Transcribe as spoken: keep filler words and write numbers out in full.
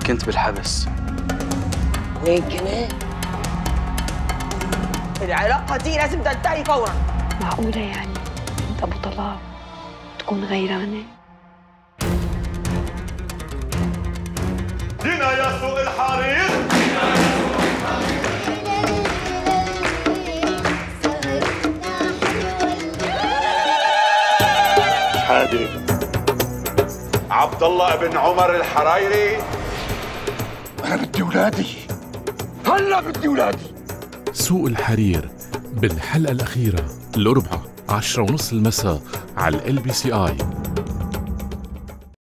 كنت بالحبس. وين كنت؟ العلاقة دي لازم تنتهي فورا. معقولة يعني انت ابو طلال تكون غيرانة؟ جينا يا سوق الحرير. حادي عبد الله بن عمر الحرايري. أنا بدي ولادي، هلا بدي ولادي. سوق الحرير بالحلقة الأخيرة الأربعاء عشرة ونص المساء على ال بي سي آي.